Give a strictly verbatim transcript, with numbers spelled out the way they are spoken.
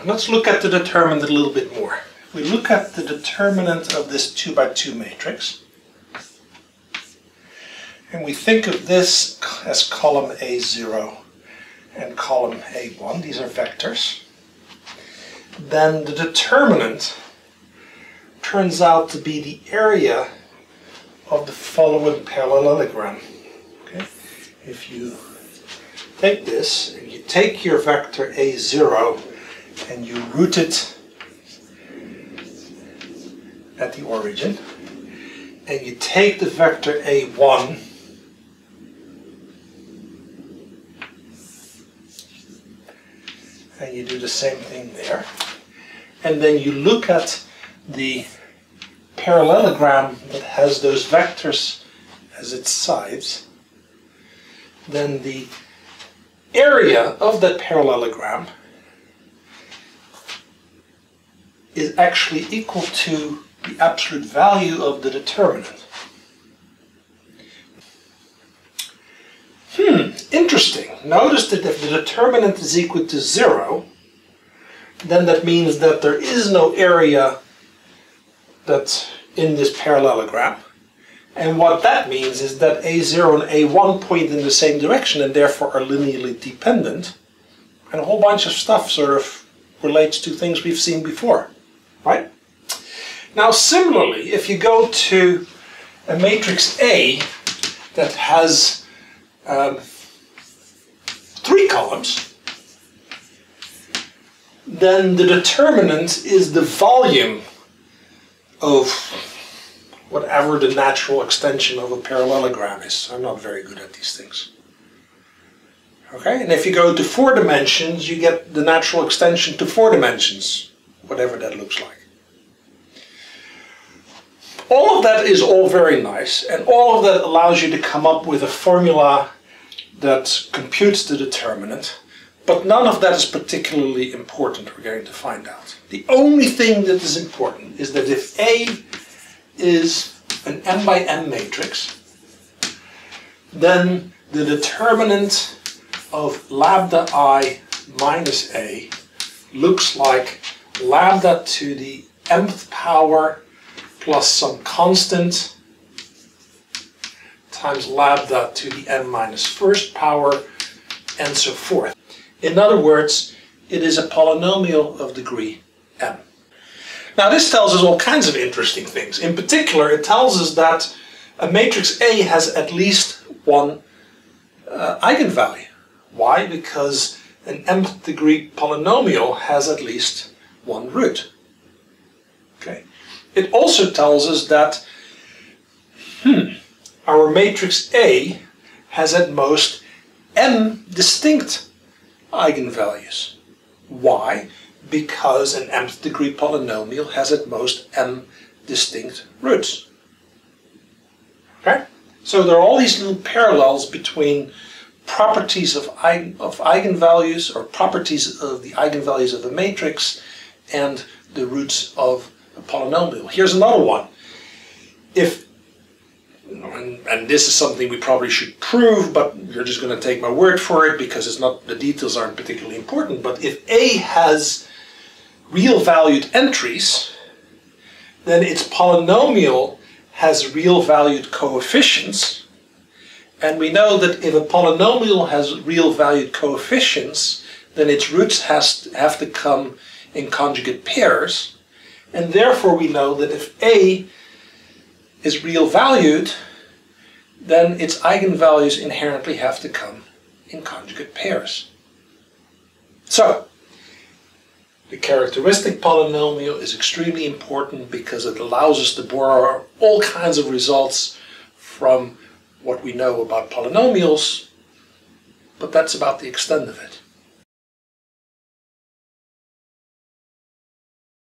let's look at the determinant a little bit more. If we look at the determinant of this two by two matrix, and we think of this as column A zero and column A one, these are vectors, then the determinant turns out to be the area of the following parallelogram. Okay? If you take this, and you take your vector A zero and you root it at the origin, and you take the vector A one and you do the same thing there, and then you look at the parallelogram that has those vectors as its sides, then the area of that parallelogram is actually equal to the absolute value of the determinant. Hmm, interesting. Notice that if the determinant is equal to zero, then that means that there is no area that's in this parallelogram. And what that means is that A zero and A one point in the same direction and therefore are linearly dependent. And a whole bunch of stuff sort of relates to things we've seen before, right? Now similarly, if you go to a matrix A that has um, three columns, then the determinant is the volume of whatever the natural extension of a parallelogram is. I'm not very good at these things. Okay, and if you go to four dimensions, you get the natural extension to four dimensions, whatever that looks like. All of that is all very nice, and all of that allows you to come up with a formula that computes the determinant, but none of that is particularly important, we're going to find out. The only thing that is important is that if A is an m by m matrix, then the determinant of lambda I minus A looks like lambda to the mth power plus some constant times lambda to the n minus first power, and so forth. In other words, it is a polynomial of degree m. Now this tells us all kinds of interesting things. In particular, it tells us that a matrix A has at least one uh, eigenvalue. Why? Because an mth degree polynomial has at least one root. Okay. It also tells us that hmm, our matrix A has at most m distinct eigenvalues. Why? Because an mth degree polynomial has at most m distinct roots. Okay? So there are all these little parallels between properties of, eigen, of eigenvalues, or properties of the eigenvalues of a matrix, and the roots of a polynomial. Here's another one. If, and, and this is something we probably should prove, but you're just going to take my word for it because it's not, the details aren't particularly important, but if A has real valued entries, then its polynomial has real valued coefficients, and we know that if a polynomial has real valued coefficients, then its roots has to, have to come in conjugate pairs, and therefore we know that if A is real valued, then its eigenvalues inherently have to come in conjugate pairs. So, the characteristic polynomial is extremely important because it allows us to borrow all kinds of results from what we know about polynomials, but that's about the extent of it.